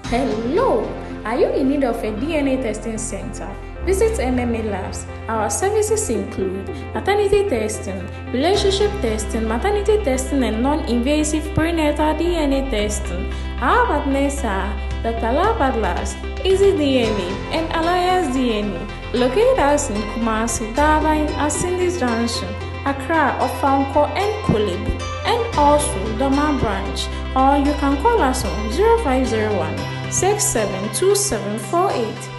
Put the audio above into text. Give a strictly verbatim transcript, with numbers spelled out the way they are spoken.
Hello! Are you in need of a D N A testing center? Visit M M A Labs. Our services include maternity testing, relationship testing, maternity testing, and non-invasive prenatal D N A testing. Our partners are Doctor Labs, Easy D N A, and Alliance D N A. Located us in Kumasi, Darba, Asindis Junction, Accra, Ofanko, and Kulibu, and also Doma branch. Or you can call us on zero five zero one, six seven two seven four eight.